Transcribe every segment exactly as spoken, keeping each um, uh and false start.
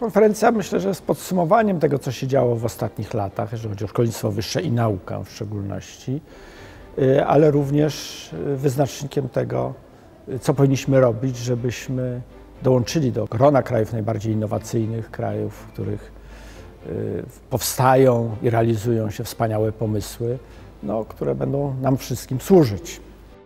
Konferencja, myślę, że jest podsumowaniem tego, co się działo w ostatnich latach, jeżeli chodzi o szkolnictwo wyższe i naukę w szczególności, ale również wyznacznikiem tego, co powinniśmy robić, żebyśmy dołączyli do grona krajów najbardziej innowacyjnych, krajów, w których powstają i realizują się wspaniałe pomysły, no, które będą nam wszystkim służyć.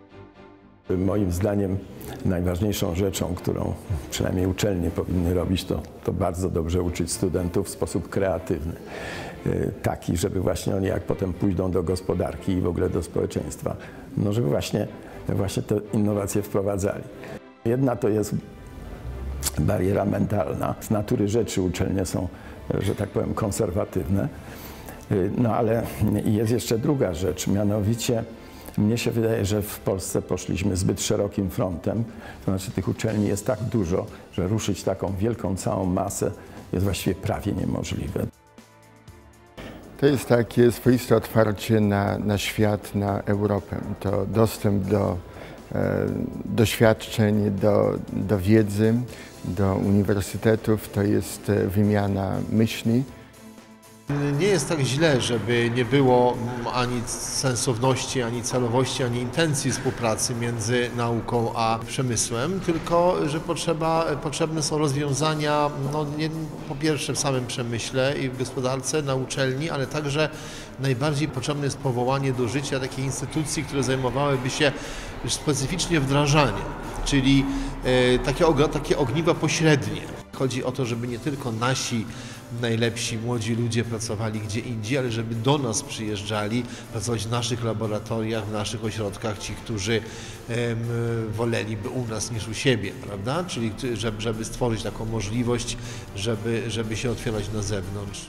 Moim zdaniem najważniejszą rzeczą, którą przynajmniej uczelnie powinny robić, to, to bardzo dobrze uczyć studentów w sposób kreatywny. Taki, żeby właśnie oni jak potem pójdą do gospodarki i w ogóle do społeczeństwa, no żeby właśnie, właśnie te innowacje wprowadzali. Jedna to jest bariera mentalna. Z natury rzeczy uczelnie są, że tak powiem, konserwatywne. No ale jest jeszcze druga rzecz, mianowicie mnie się wydaje, że w Polsce poszliśmy zbyt szerokim frontem, to znaczy tych uczelni jest tak dużo, że ruszyć taką wielką całą masę jest właściwie prawie niemożliwe. To jest takie swoiste otwarcie na, na świat, na Europę. To dostęp do e, doświadczeń, do, do wiedzy, do uniwersytetów, to jest wymiana myśli. Nie jest tak źle, żeby nie było ani sensowności, ani celowości, ani intencji współpracy między nauką a przemysłem, tylko że potrzeba, potrzebne są rozwiązania, no nie, po pierwsze w samym przemyśle i w gospodarce, na uczelni, ale także najbardziej potrzebne jest powołanie do życia takiej instytucji, które zajmowałyby się specyficznie wdrażaniem, czyli e, takie, takie ogniwa pośrednie. Chodzi o to, żeby nie tylko nasi najlepsi młodzi ludzie pracowali gdzie indziej, ale żeby do nas przyjeżdżali, pracować w naszych laboratoriach, w naszych ośrodkach, ci, którzy um, woleliby u nas niż u siebie, prawda? Czyli żeby, żeby stworzyć taką możliwość, żeby, żeby się otwierać na zewnątrz.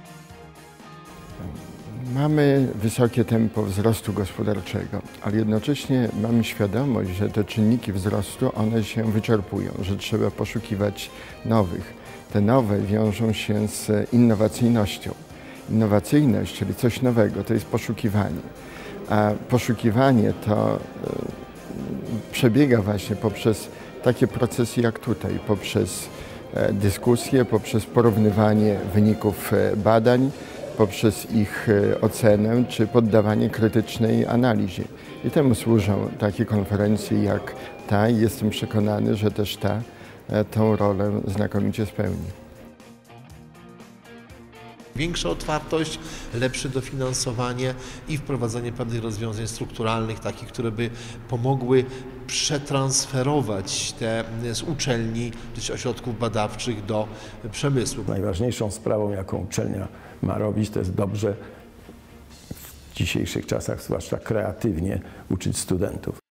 Mamy wysokie tempo wzrostu gospodarczego, ale jednocześnie mamy świadomość, że te czynniki wzrostu, one się wyczerpują, że trzeba poszukiwać nowych. Te nowe wiążą się z innowacyjnością. Innowacyjność, czyli coś nowego, to jest poszukiwanie. A poszukiwanie to przebiega właśnie poprzez takie procesy jak tutaj, poprzez dyskusje, poprzez porównywanie wyników badań, poprzez ich ocenę czy poddawanie krytycznej analizie. I temu służą takie konferencje jak ta i jestem przekonany, że też ta tą rolę znakomicie spełni. Większa otwartość, lepsze dofinansowanie i wprowadzenie pewnych rozwiązań strukturalnych, takich, które by pomogły przetransferować te z uczelni czy ośrodków badawczych do przemysłu. Najważniejszą sprawą, jaką uczelnia ma robić, to jest dobrze w dzisiejszych czasach, zwłaszcza kreatywnie, uczyć studentów.